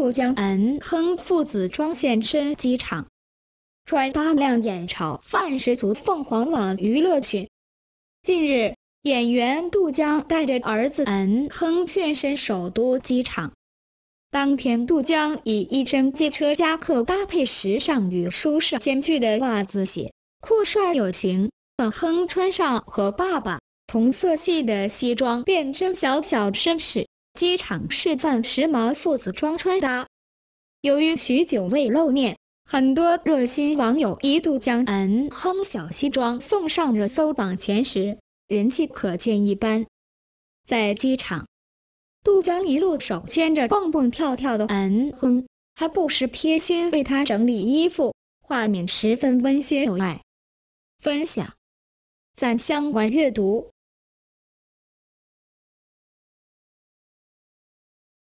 杜江、安亨父子装现身机场，穿搭亮眼潮，范十足。凤凰网娱乐讯，近日，演员杜江带着儿子安亨现身首都机场。当天，杜江以一身街车夹克搭配时尚与舒适兼具的袜子鞋，酷帅有型。安亨穿上和爸爸同色系的西装，变身小绅士。机场示范时髦父子装穿搭。由于许久未露面，很多热心网友一度将安亨小西装送上热搜榜前10，人气可见一斑。在机场，杜江一路手牵着蹦蹦跳跳的安亨，还不时贴心为他整理衣服，画面十分温馨有爱。分享赞相关阅读。